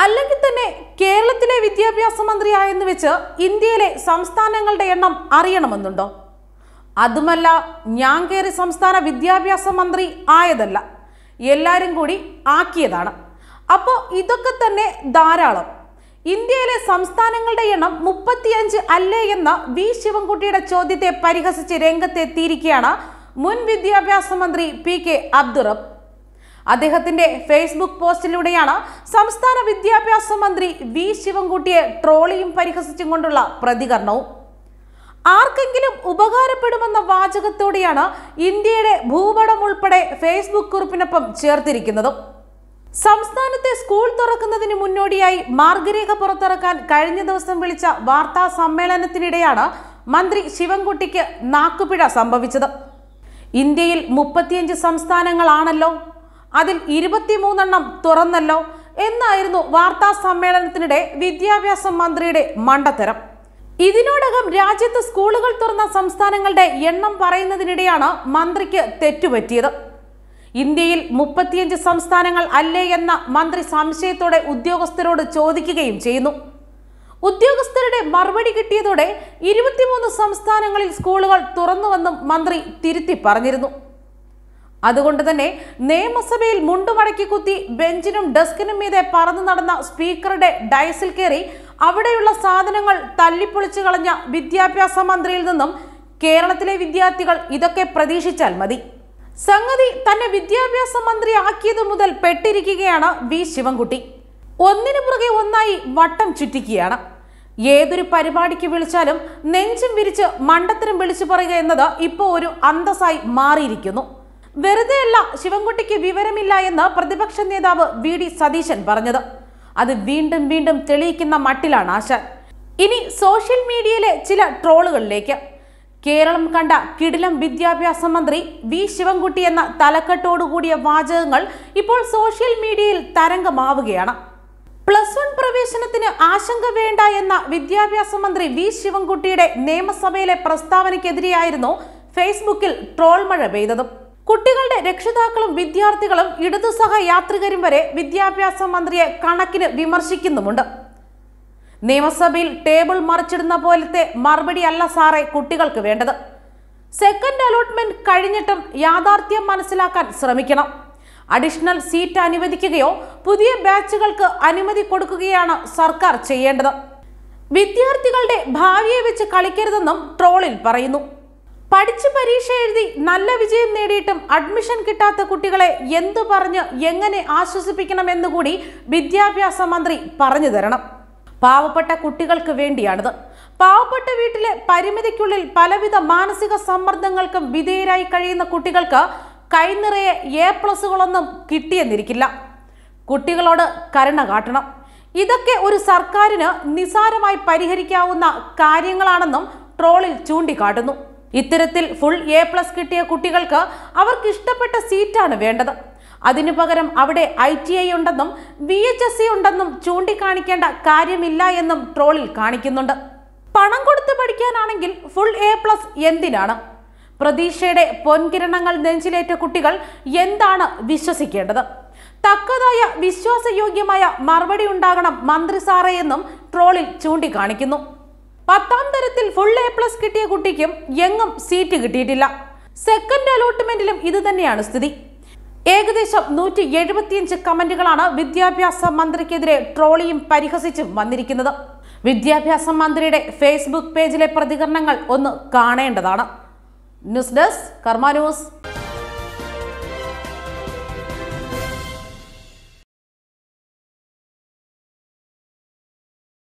അല്ലെങ്കിൽ തന്നെ കേരളത്തിലെ വിദ്യാഭ്യാസ മന്ത്രിയായെന്ന് വെച്ച് ഇന്ത്യയിലെ സംസ്ഥാനങ്ങളുടെ എണ്ണം അറിയണമെന്നുണ്ടോ? അതുമല്ല, ഞാൻ കയറി സംസ്ഥാന വിദ്യാഭ്യാസ മന്ത്രി ആയതല്ല, എല്ലാവരും കൂടി ആക്കിയതാണ്. അപ്പോൾ ഇതൊക്കെ തന്നെ ധാരാളം. ഇന്ത്യയിലെ സംസ്ഥാനങ്ങളുടെ എണ്ണം 35 അല്ലേ എന്ന വി ശിവൻകുട്ടിയുടെ ചോദ്യത്തെ പരിഹസിച്ച് രംഗത്തെത്തിയിരിക്കുകയാണ് മുൻ വിദ്യാഭ്യാസ മന്ത്രി PK അബ്ദുറബ്ബ്. അദ്ദേഹത്തിന്റെ ഫേസ്ബുക്ക് പോസ്റ്റിലൂടെയാണ് സംസ്ഥാന വിദ്യാഭ്യാസ മന്ത്രി വി ശിവൻകുട്ടിയെ ട്രോളിയും പരിഹസിച്ചും കൊണ്ടുള്ള പ്രതികരണവും. ആർക്കെങ്കിലും ഉപകാരപ്പെടുമെന്ന വാചകത്തോടെയാണ് ഇന്ത്യയുടെ ഭൂപടം ഉൾപ്പെടെ ഫേസ്ബുക്ക് കുറിപ്പിനൊപ്പം ചേർത്തിരിക്കുന്നതും. സംസ്ഥാനത്തെ സ്കൂൾ തുറക്കുന്നതിന് മുന്നോടിയായി മാർഗരേഖ പുറത്തിറക്കാൻ കഴിഞ്ഞ ദിവസം വിളിച്ച വാർത്താ സമ്മേളനത്തിനിടെയാണ് മന്ത്രി ശിവൻകുട്ടിക്ക് നാക്കുപിഴ സംഭവിച്ചത്. ഇന്ത്യയിൽ 35 സംസ്ഥാനങ്ങളാണല്ലോ, അതിൽ 23 തുറന്നല്ലോ എന്നായിരുന്നു വാർത്താ സമ്മേളനത്തിനിടെ വിദ്യാഭ്യാസ മന്ത്രിയുടെ മണ്ടത്തരം. ഇതിനോടകം രാജ്യത്ത് സ്കൂളുകൾ തുറന്ന സംസ്ഥാനങ്ങളുടെ എണ്ണം പറയുന്നതിനിടെയാണ് മന്ത്രിക്ക് തെറ്റുപറ്റിയത്. ഇന്ത്യയിൽ 35 സംസ്ഥാനങ്ങൾ അല്ലേ എന്ന മന്ത്രി സംശയത്തോടെ ഉദ്യോഗസ്ഥരോട് ചോദിക്കുകയും ചെയ്യുന്നു. ഉദ്യോഗസ്ഥരുടെ മറുപടി കിട്ടിയതോടെ 23 സംസ്ഥാനങ്ങളിൽ സ്കൂളുകൾ തുറന്നുവെന്നും മന്ത്രി തിരുത്തി പറഞ്ഞിരുന്നു. അതുകൊണ്ട് തന്നെ നിയമസഭയിൽ മുണ്ടുമടക്കി കുത്തി ബെഞ്ചിനും ഡെസ്കിനും മീതെ പറന്നു നടന്ന സ്പീക്കറുടെ ഡയസിൽ കയറി അവിടെയുള്ള സാധനങ്ങൾ തല്ലിപ്പൊളിച്ചു കളഞ്ഞ വിദ്യാഭ്യാസ മന്ത്രിയിൽ നിന്നും കേരളത്തിലെ വിദ്യാർത്ഥികൾ ഇതൊക്കെ പ്രതീക്ഷിച്ചാൽ മതി. സംഗതി തന്നെ വിദ്യാഭ്യാസ മന്ത്രി ആക്കിയതു മുതൽ പെട്ടിരിക്കുകയാണ് വി ശിവൻകുട്ടി. ഒന്നിനു പുറകെ ഒന്നായി വട്ടം ചുറ്റിക്കുകയാണ്. ഏതൊരു പരിപാടിക്ക് വിളിച്ചാലും നെഞ്ചും വിരിച്ച് മണ്ടത്തരം വിളിച്ചു പറയുക എന്നത് ഇപ്പോൾ ഒരു അന്തസ്സായി മാറിയിരിക്കുന്നു. വെറുതെയല്ല ശിവൻകുട്ടിക്ക് വിവരമില്ല എന്ന് പ്രതിപക്ഷ നേതാവ് VD സതീശൻ പറഞ്ഞത്. അത് വീണ്ടും വീണ്ടും തെളിയിക്കുന്ന മട്ടിലാണ് ആശാൻ. ഇനി സോഷ്യൽ മീഡിയയിലെ ചില ട്രോളുകളിലേക്ക്. കേരളം കണ്ട കിടിലം വിദ്യാഭ്യാസ മന്ത്രി വി ശിവൻകുട്ടി എന്ന തലക്കെട്ടോടുകൂടിയ വാചകങ്ങൾ ഇപ്പോൾ സോഷ്യൽ മീഡിയയിൽ തരംഗമാവുകയാണ്. +1 പ്രവേശനത്തിന് ആശങ്ക വേണ്ട എന്ന വിദ്യാഭ്യാസ മന്ത്രി വി ശിവൻകുട്ടിയുടെ നിയമസഭയിലെ പ്രസ്താവനയ്ക്കെതിരെയായിരുന്നു ഫേസ്ബുക്കിൽ ട്രോൾ മഴ പെയ്തതും. കുട്ടികളുടെ രക്ഷിതാക്കളും വിദ്യാർത്ഥികളും ഇടതുസഹ യാത്രികരും വരെ വിദ്യാഭ്യാസ മന്ത്രിയെ കണക്കിന് വിമർശിക്കുന്നുമുണ്ട്. നിയമസഭയിൽ ടേബിൾ മറിച്ചിടുന്ന പോലത്തെ മറുപടി അല്ല സാറേ കുട്ടികൾക്ക് വേണ്ടത്. സെക്കൻഡ് അലോട്ട്മെന്റ് കഴിഞ്ഞിട്ടും യാഥാർത്ഥ്യം മനസ്സിലാക്കാൻ ശ്രമിക്കണം. അഡീഷണൽ സീറ്റ് അനുവദിക്കുകയോ പുതിയ ബാച്ചുകൾക്ക് അനുമതി കൊടുക്കുകയാണ് സർക്കാർ ചെയ്യേണ്ടത്. വിദ്യാർത്ഥികളുടെ ഭാവിയെ വെച്ച് കളിക്കരുതെന്നും ട്രോളിൽ പറയുന്നു. പഠിച്ച് പരീക്ഷ എഴുതി നല്ല വിജയം നേടിയിട്ടും അഡ്മിഷൻ കിട്ടാത്ത കുട്ടികളെ എന്തു പറഞ്ഞ് എങ്ങനെ ആശ്വസിപ്പിക്കണമെന്നുകൂടി വിദ്യാഭ്യാസ മന്ത്രി പറഞ്ഞു തരണം. പാവപ്പെട്ട കുട്ടികൾക്ക് വേണ്ടിയാണിത്. പാവപ്പെട്ട വീട്ടിലെ പരിമിതിക്കുള്ളിൽ പലവിധ മാനസിക സമ്മർദ്ദങ്ങൾക്കും വിധേയരായി കഴിയുന്ന കുട്ടികൾക്ക് കൈനിറയെ A+കളൊന്നും കിട്ടിയെന്നിരിക്കില്ല. കുട്ടികളോട് കരുണ കാട്ടണം. ഇതൊക്കെ ഒരു സർക്കാരിന് നിസാരമായി പരിഹരിക്കാവുന്ന കാര്യങ്ങളാണെന്നും ട്രോളിൽ ചൂണ്ടിക്കാട്ടുന്നു. ഇത്തരത്തിൽ ഫുൾ A+ കിട്ടിയ കുട്ടികൾക്ക് അവർക്ക് ഇഷ്ടപ്പെട്ട സീറ്റാണ് വേണ്ടത്. അതിനു പകരം അവിടെ ITI ഉണ്ടെന്നും VHSE ഉണ്ടെന്നും ചൂണ്ടിക്കാണിക്കേണ്ട കാര്യമില്ല എന്നും ട്രോളിൽ കാണിക്കുന്നുണ്ട്. പണം കൊടുത്ത് പഠിക്കാനാണെങ്കിൽ ഫുൾ A+ എന്തിനാണ്? പ്രതീക്ഷയുടെ പൊൻകിരണങ്ങൾ നെഞ്ചിലേറ്റ കുട്ടികൾ എന്താണ് വിശ്വസിക്കേണ്ടത്? തക്കതായ വിശ്വാസയോഗ്യമായ മറുപടി ഉണ്ടാകണം മന്ത്രി സാറേ എന്നും ട്രോളിൽ ചൂണ്ടിക്കാണിക്കുന്നു. 10ാം തരത്തിൽ ഫുൾ A+ കിട്ടിയ കുട്ടിക്കും എങ്ങും സീറ്റ് കിട്ടിയിട്ടില്ല. സെക്കൻഡ് അലോട്ട്മെന്റിലും ഇത് തന്നെയാണ് സ്ഥിതി. ഏകദേശം 175 കമന്റുകളാണ് വിദ്യാഭ്യാസ മന്ത്രിക്കെതിരെ ട്രോളിയും പരിഹസിച്ചും വന്നിരിക്കുന്നത്. വിദ്യാഭ്യാസ മന്ത്രിയുടെ ഫേസ്ബുക്ക് പേജിലെ പ്രതികരണങ്ങൾ ഒന്ന് കാണേണ്ടതാണ്. News desk Karma news.